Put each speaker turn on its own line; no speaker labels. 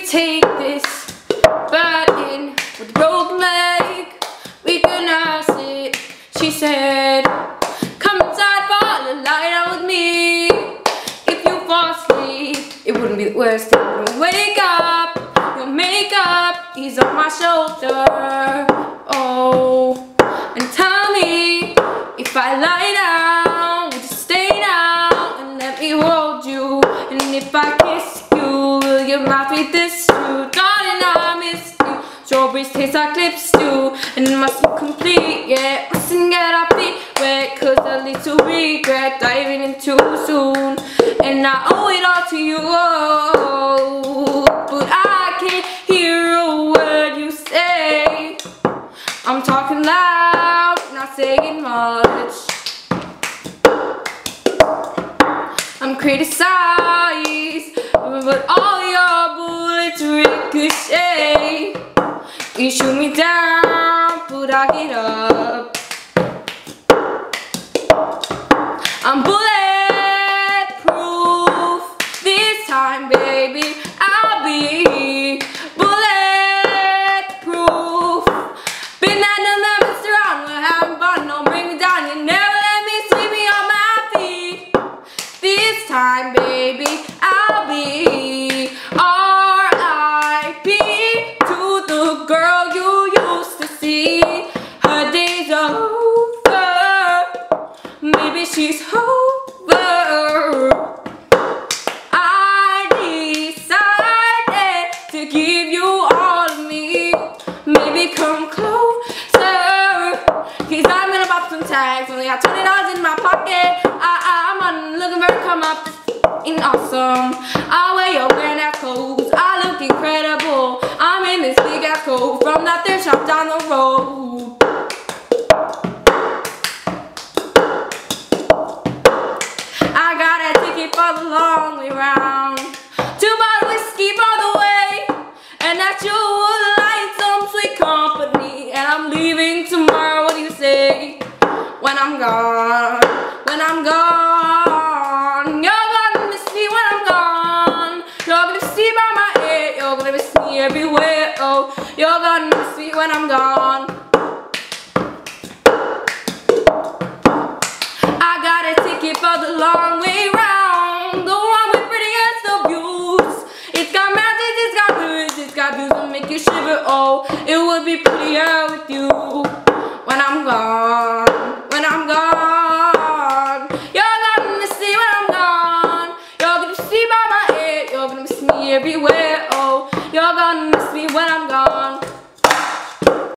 take this burden with a broken leg. We can nurse it. She said, come inside for the light out with me. If you fall asleep, it wouldn't be the worst thing. You'll wake up, your makeup is on my shoulder. Oh, and tell me, if I lie down, would you stay down and let me hold you? And if I kiss you, will your mouth be this true? Darling, I miss you. Strawberries taste like lips do, and it must be complete, yeah. Mustn't get our feet wet, cause I lead to regret diving in too soon. And I owe it all to you, but I can't hear a word you say. I'm talking loud, not saying much. I'm criticized, but all your bullets ricochet. You shoot me down, but I get up. I'm bulletproof this time, baby. I'll be bulletproof. Been at the limits around, we're having fun. Don't bring me down, you never let me sweep me on my feet. This time, baby, I'll be R.I.P. to the girl you used to see. Her days are over, maybe she's over. I decided to give you all of me. Maybe come closer, cause I'm gonna pop some tags. Only got $20 in my pocket. I'm looking very come up and awesome. I wear your granddad clothes, I look incredible. I'm in this big ass coat from that thrift shop down the road. I got a ticket for the long way round, 2 bottles whiskey for the way, and that you would like some sweet company. And I'm leaving tomorrow, what do you say? When I'm gone, when I'm gone, you're gonna miss me when I'm gone. You're gonna see by my head, you're gonna miss me everywhere. Oh, you're gonna miss me when I'm gone. I got a ticket for the long way round, the one with pretty and the views. It's got mountains, it's got birds, it's got views that make you shiver. Oh, it would be prettier with you when I'm gone. When I'm gone, you're gonna miss me when I'm gone. You're gonna see by my head, you're gonna miss me everywhere. Oh, you're gonna miss me when I'm gone.